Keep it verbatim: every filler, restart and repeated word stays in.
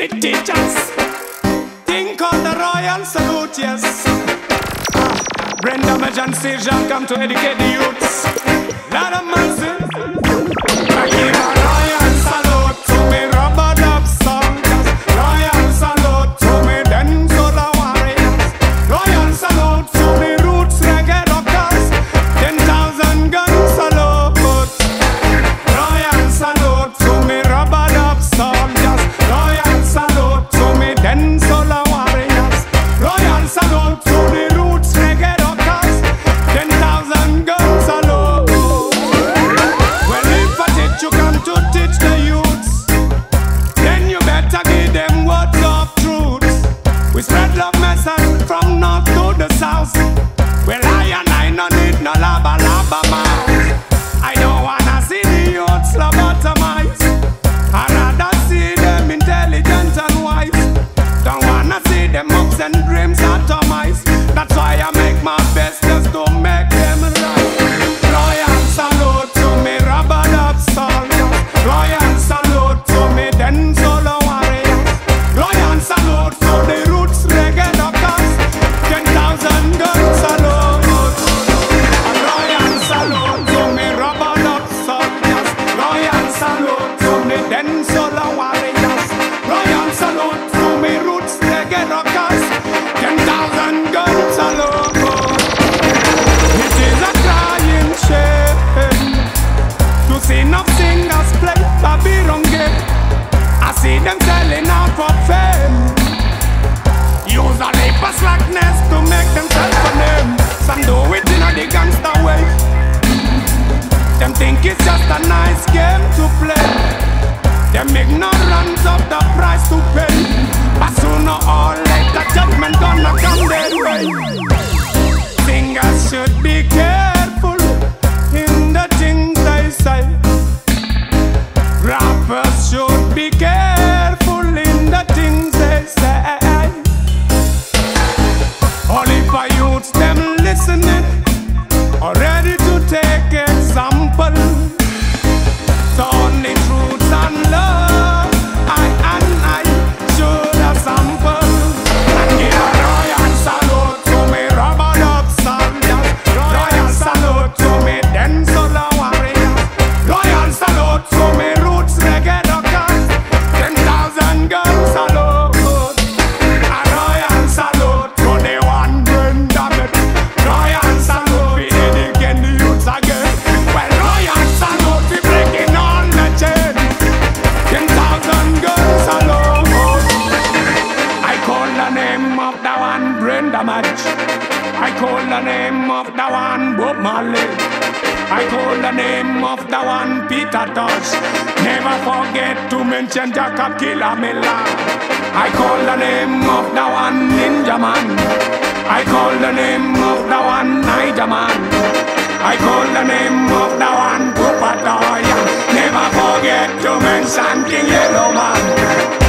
it, teachers. Think of the royal salute, yes. Ah, Brenda Majancy Jean come to educate the youths. Lot of mercy. I give a royal salute to me rubber dub soldiers. Royal salute to me then solar warriors. Royal salute to me roots reggae rockers. Ten thousand gun salute. Royal salute to me rubber dub soldiers. Royal salute to me then solar warriors. Royal salute to the roots reggae rockers. Ten thousand gun salute. Well, if I teach you come to teach the youths, then you better give them words of truth. We spread love message from north to the south. Well, I and I no need no laba laba mouth. I don't wanna see the youths lobotomized. I rather see them intelligent and wise. Don't wanna see them hopes and dreams atomized. That's why I make my best just to make them right. Royal salute to me rubber dub soldiers. Royal salute to me then solo warriors. Royal salute to the roots reggae rockers. Ten thousand gun salute. A royal salute to me rubber dub soldiers. Royal salute to me then solo warriors. Royal salute to me roots reggae rockers. Ten thousand gun salute. It is a crying shame to see no singers play Babylon game. I see them selling out for fame. Use a leap of slackness to make themselves a name. Some do it in a the gangster way. Them think it's just a nice game to play. Them ignorance of the price to pay. But sooner or later judgment gonna come their way. Singers should be careful in the things they say. Rappers should be careful in the things they say. Only for youths them listening or ready to take example. So only truth and love I and I should have sample. And give a royal salute to me rubber dub soldiers. Royal salute to me then solar warriors. Royal salute to me roots reggae rockers. Ten thousand gun salute. A royal salute to the one brain damage. Royal salute we educate the youths again. Well, royal salute we breaking all the chain. Ten thousand gun salute. I call the name of the one brain damage. I call the name of the one Bob Marley. I call the name of the one Peter Tosh. Never forget to mention Jacob Killer Miller. I call the name of the one Ninja Man. I call the name of the one Niger Man. I call the name of the one Pupatoya. Never forget to mention King Yellow Man.